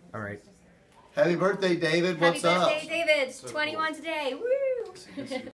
All right. Happy birthday, David. What's up? Happy birthday, David. 21 today. Woo!